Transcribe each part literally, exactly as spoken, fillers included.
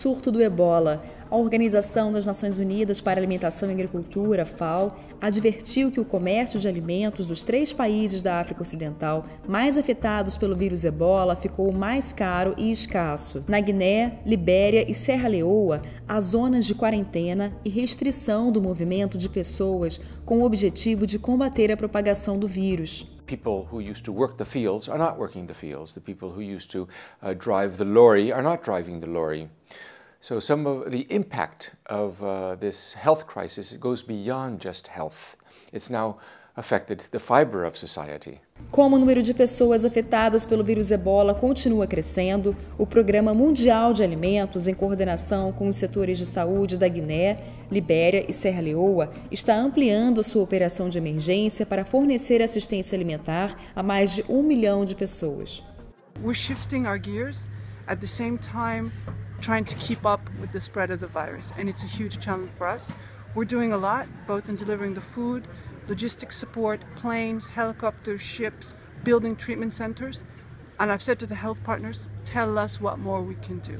Surto do ebola. A Organização das Nações Unidas para a Alimentação e Agricultura, FAO, advertiu que o comércio de alimentos dos três países da África Ocidental mais afetados pelo vírus ebola ficou mais caro e escasso. Na Guiné, Libéria e Serra Leoa, há zonas de quarentena e restrição do movimento de pessoas com o objetivo de combater a propagação do vírus. People who used to work the fields are not working the fields. The people who used to uh, drive the lorry are not driving the lorry. So some of the impact of uh, this health crisis goes beyond just health. It's now affected the fiber of society. Como o número de pessoas afetadas pelo vírus ebola continua crescendo, o Programa Mundial de Alimentos, em coordenação com os setores de saúde da Guiné, Libéria e Serra Leoa, está ampliando a sua operação de emergência para fornecer assistência alimentar a mais de um milhão de pessoas. We're shifting our gears at the same time trying to keep up with the spread of the virus, and it's a huge challenge for us. We're doing a lot, both in delivering the food, logistics support, planes, helicopters, ships, building treatment centers. And I've said to the health partners, tell us what more we can do,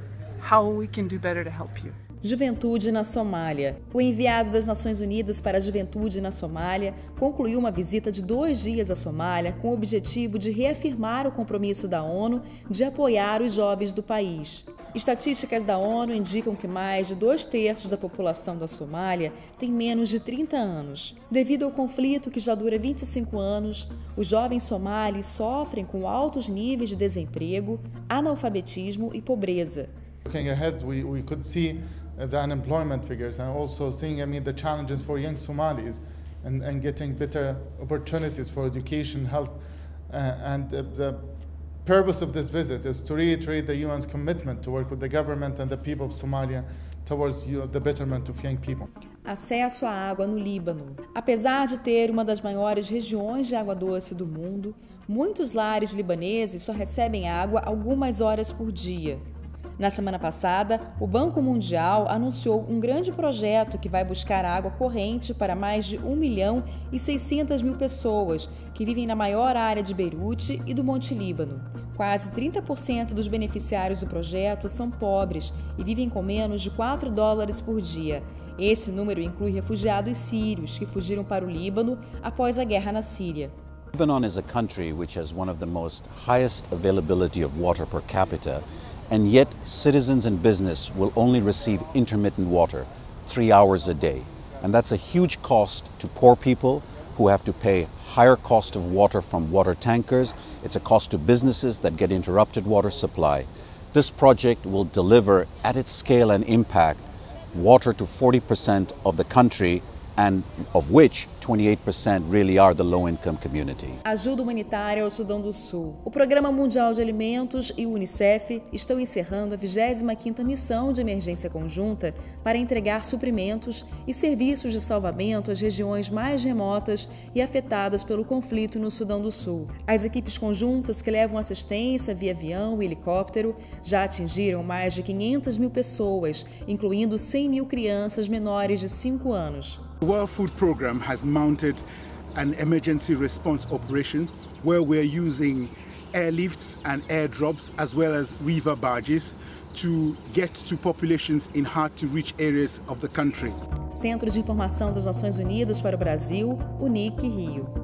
how we can do better to help you. Juventude na Somália. O enviado das Nações Unidas para a Juventude na Somália concluiu uma visita de dois dias à Somália com o objetivo de reafirmar o compromisso da ONU de apoiar os jovens do país. Estatísticas da ONU indicam que mais de dois terços da população da Somália tem menos de trinta anos. Devido ao conflito que já dura vinte e cinco anos, os jovens somalis sofrem com altos níveis de desemprego, analfabetismo e pobreza. Looking ahead, we, we could see the unemployment figures and also seeing, I mean, the challenges for young Somalis and, and getting better opportunities for education, health, uh, and uh, the purpose of this visit is to reiterate the U N's commitment to work with the government and the people of Somalia towards the betterment of young people. Acesso à água no Líbano. Apesar de ter uma das maiores regiões de água doce do mundo, muitos lares libaneses só recebem água algumas horas por dia. Na semana passada, o Banco Mundial anunciou um grande projeto que vai buscar água corrente para mais de um milhão e seiscentas mil pessoas que vivem na maior área de Beirute e do Monte Líbano. Quase trinta por cento dos beneficiários do projeto são pobres e vivem com menos de quatro dólares por dia. Esse número inclui refugiados sírios que fugiram para o Líbano após a guerra na Síria. Lebanon is a country which has one of the most highest availability of water per capita. And yet citizens and business will only receive intermittent water, three hours a day. And that's a huge cost to poor people who have to pay higher cost of water from water tankers. It's a cost to businesses that get interrupted water supply. This project will deliver, at its scale and impact, water to forty percent of the country, and of which twenty-eight percent really are the low-income community. Ajuda humanitária ao Sudão do Sul. O Programa Mundial de Alimentos e o Unicef estão encerrando a vigésima quinta missão de emergência conjunta para entregar suprimentos e serviços de salvamento às regiões mais remotas e afetadas pelo conflito no Sudão do Sul. As equipes conjuntas que levam assistência via avião e helicóptero já atingiram mais de quinhentas mil pessoas, incluindo cem mil crianças menores de cinco anos. The World Food Programme has mounted an emergency response operation where we're using airlifts and airdrops as well as river barges to get to populations in hard-to-reach areas of the country. Centro de Informação das Nações Unidas para o Brasil, UNIC Rio.